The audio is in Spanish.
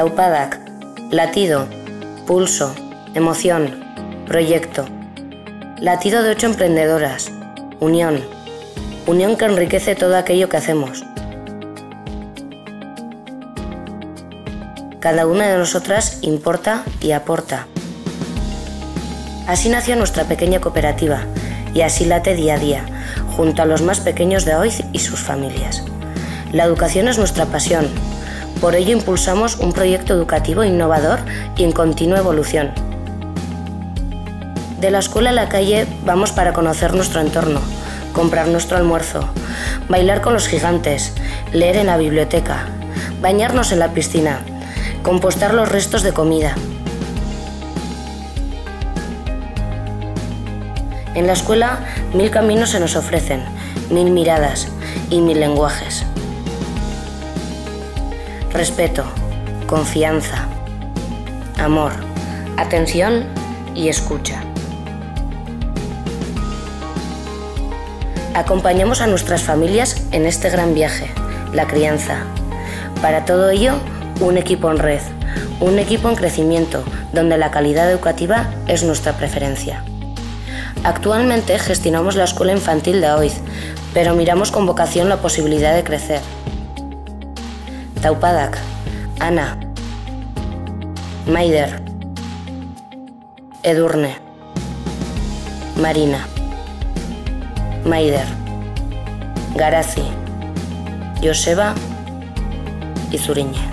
Taupadak, latido, pulso, emoción, proyecto. Latido de 8 emprendedoras, unión, unión que enriquece todo aquello que hacemos. Cada una de nosotras importa y aporta. Así nació nuestra pequeña cooperativa y así late día a día, junto a los más pequeños de Oiz y sus familias. La educación es nuestra pasión, por ello impulsamos un proyecto educativo innovador y en continua evolución. De la escuela a la calle vamos para conocer nuestro entorno, comprar nuestro almuerzo, bailar con los gigantes, leer en la biblioteca, bañarnos en la piscina, compostar los restos de comida. En la escuela 1000 caminos se nos ofrecen, 1000 miradas y 1000 lenguajes. Respeto, confianza, amor, atención y escucha. Acompañamos a nuestras familias en este gran viaje, la crianza. Para todo ello, un equipo en red, un equipo en crecimiento, donde la calidad educativa es nuestra preferencia. Actualmente gestionamos la escuela infantil de Oiz, pero miramos con vocación la posibilidad de crecer. Taupadak, Ana, Maider, Edurne, Marina, Maider, Garazi, Joseba y Zuriñe.